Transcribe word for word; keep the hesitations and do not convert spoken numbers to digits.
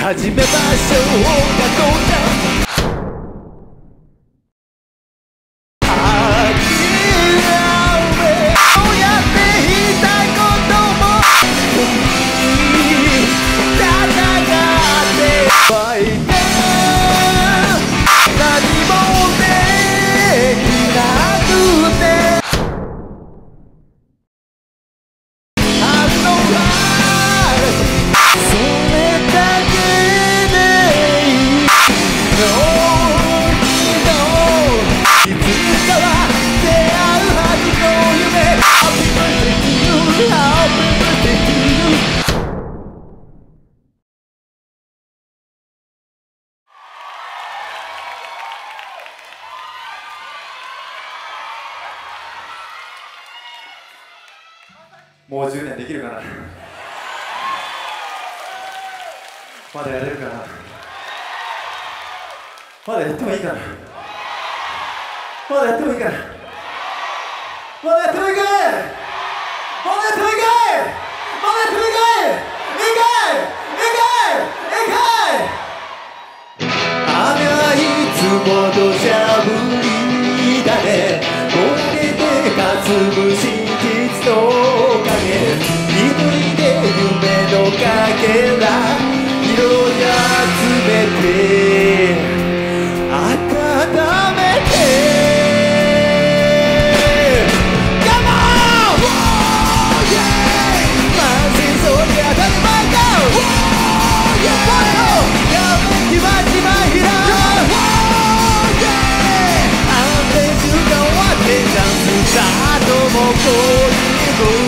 始めましょう音楽もうじゅうねんできるかな。まだやれるかな。まだやってもいいかな。まだやってもいいかな。まだやってもいいかい。まだやってもいいかい。まだやってもいいかい。いいかい。いいかい。いいかい。雨はいつも土砂降りだね。これでかすむ真実の一人で夢のかけら色に集めて温めて Come on! Oh, yeah! 満身創痍当たり前か Oh, yeah! やめきまちまひら Oh, yeah! 安定習慣はテンシャンスタートもこういう